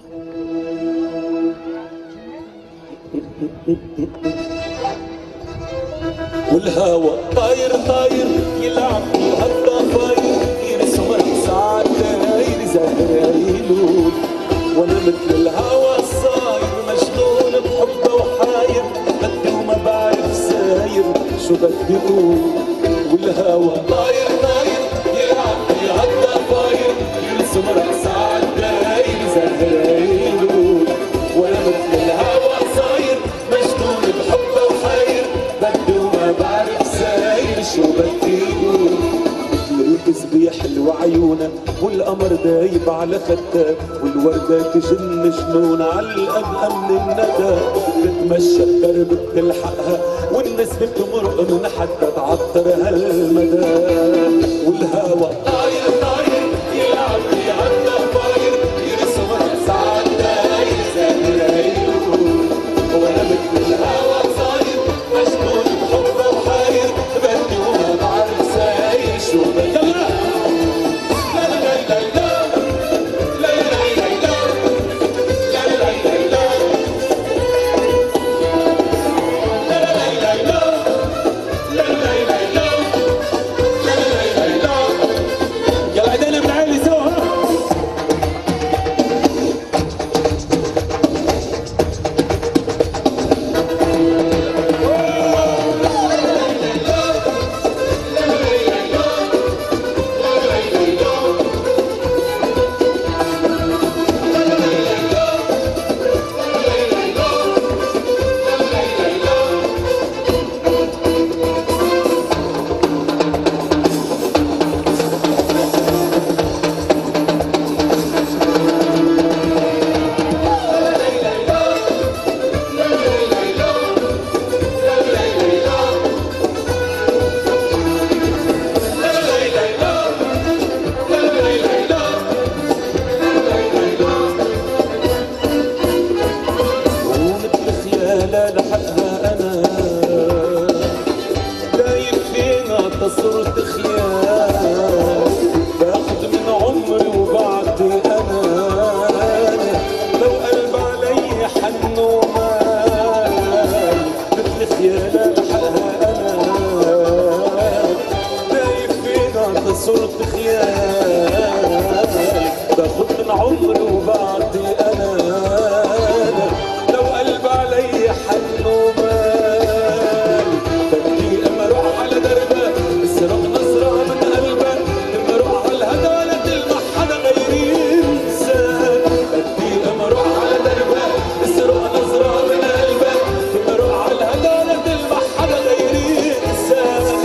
والهوى طاير طاير يلعب بالهالضفاير يرسم ساعات داير زهر عيلول وانا مثل الهوى الصاير مجنون بحبه وحاير بدي وما بعرف ساير شو بدي اقول. والهوى طاير طاير يلعب بالهالضفاير يرسم ساعات داير زهر عيلول وانا مثل الهوى صاير مجنون بحبه وحاير بدي وما بعرف ساير شو بدي اقول. مثل الكذب حلو عيونه والقمر دايب على خدها والوردة تجن جنون علقة من الندى بتمشى الدرب بتلحقها والنسمة بتمرق من حتى تعطر هالمدى. والهوى طاير طاير يلعب يعدى طاير يرسم ساعات داير زهر عيون وانا مثل الهوى صاير مجنون بحبه وحاير بدي وما بعرف ساير شو بدي. صرت خيال باخد من عمري وبعدي انا لو قلب علي حن ومال مثل خيال الحقها انا دايب فينا صرت خيال باخد من عمري وبعدي انا لو قلب علي حن ومال بدي اما اروح على دربك اسرق نظرة من قلبك لما اروح على الهدى لا تلمح حدا غيري انسان. بدي اما اروح على دربك اسرق نظرة من قلبك لما اروح على الهدى لا تلمح حدا غيري انسان.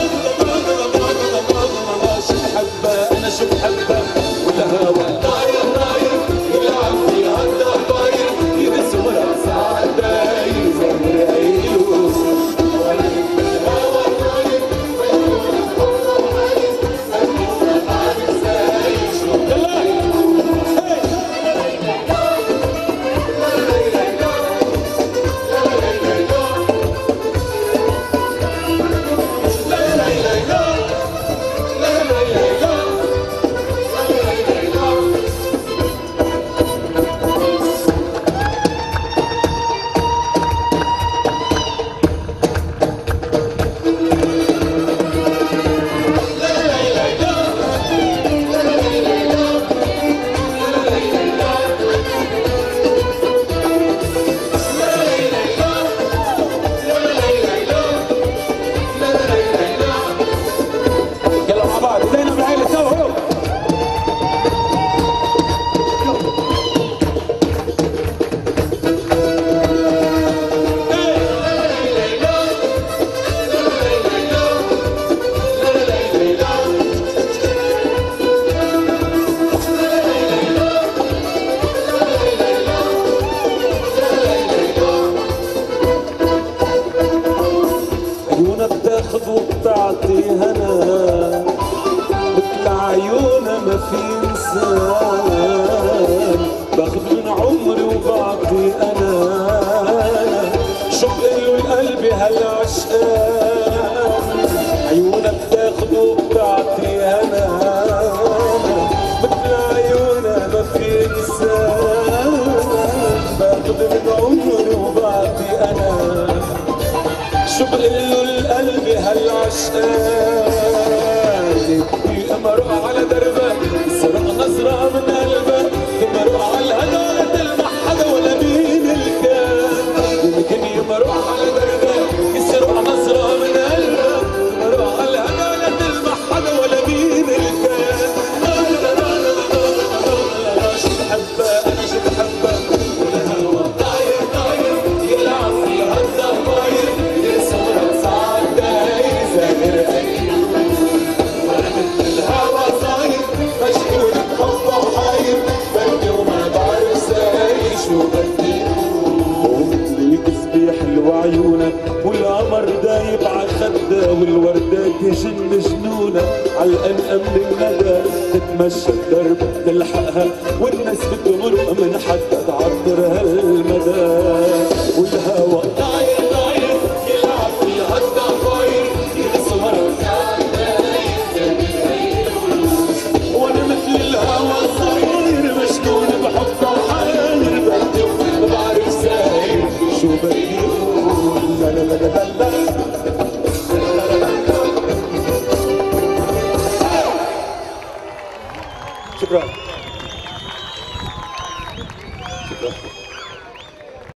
شو بحبها انا شو بحبها والهوى طاير طاير يلعب في هدا طاير يرسم ساعات داير زهر عيون بتاخد وبتعطي هنا مثل عيونها ما في انسان باخد من عمري وبعطي انا شو بقول لقلبي هالعشقان عيونها بتاخد وبتعطي هنا مثل عيونها ما في انسان عشقاني يمرق على دربك سرق نظرة من قلبك يمرق على الهدى لا تلمح حدا ولا مين الكان يمكن يمرق على دربك يسرق نظرة من قلبك يمرق على الهدى لا تلمح حدا ولا مين الكان شو بحبك انا شو بحبك والهوى طاير طاير يلعب في الهدى طاير يسمع ساعات داير زاهر وانا مثل الهوى صاير مشغول بحب وحاير بدي وما بعرف ساير شو بدي ومثل الكذبة حلوة عيونك والقمر دايب عالخدة والوردة تجن جنونة عالقنقة من الندى تتمشى الدرب تلحقها والناس بتمرق من حتى تعطر هالمدى والهوى طاير طاير يلعب في الهدى طاير يسمر وانا مثل الهوى صاير مجنون بحبه وحاير بدي وما بعرف ساير شو بدي لا لا لا لا لا شكرا